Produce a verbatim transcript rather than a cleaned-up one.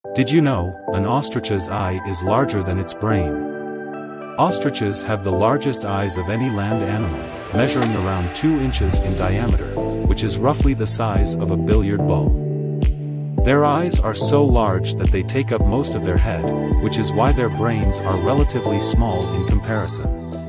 Did you know, an ostrich's eye is larger than its brain? Ostriches have the largest eyes of any land animal, measuring around two inches in diameter, which is roughly the size of a billiard ball. Their eyes are so large that they take up most of their head, which is why their brains are relatively small in comparison.